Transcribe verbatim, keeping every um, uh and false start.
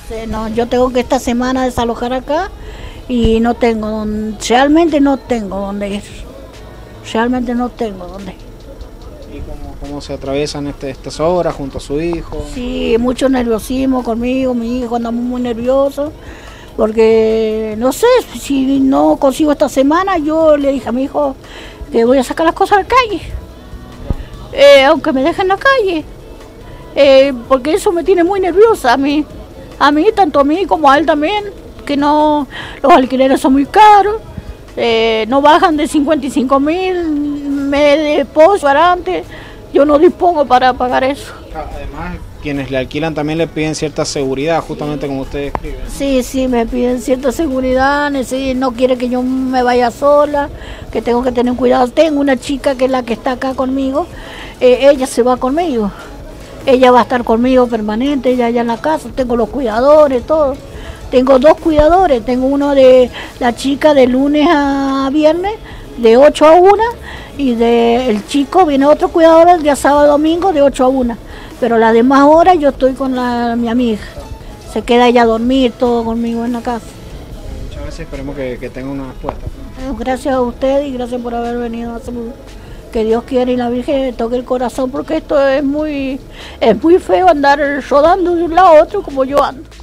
Sí, no, yo tengo que esta semana desalojar acá y no tengo, don- realmente no tengo dónde ir. Realmente no tengo dónde ir. ¿Y cómo, cómo se atraviesan este, estas horas junto a su hijo? Sí, mucho nerviosismo conmigo, mi hijo andamos muy nerviosos, porque no sé, si no consigo esta semana, yo le dije a mi hijo que voy a sacar las cosas a la calle, eh, aunque me dejen en la calle, eh, porque eso me tiene muy nerviosa a mí, a mí, tanto a mí como a él también, que no, los alquileres son muy caros, eh, no bajan de cincuenta y cinco mil, me deposito antes, yo no dispongo para pagar eso. Además, quienes le alquilan también le piden cierta seguridad, justamente como usted describe. Sí, sí, me piden cierta seguridad, neces- no quiere que yo me vaya sola, que tengo que tener cuidado. Tengo una chica que es la que está acá conmigo, eh, ella se va conmigo, ella va a estar conmigo permanente, ella allá en la casa, tengo los cuidadores, todo. Tengo dos cuidadores, tengo uno de la chica de lunes a viernes, de ocho a una, y de el chico viene otro cuidador el día sábado y domingo de ocho a una. Pero las demás horas yo estoy con la, mi amiga. Se queda ella a dormir todo conmigo en la casa. Muchas veces esperemos que, que tenga una respuesta. Eh, Gracias a usted y gracias por haber venido a saludar. Que Dios quiera y la Virgen le toque el corazón porque esto es muy, es muy feo andar rodando de un lado a otro como yo ando.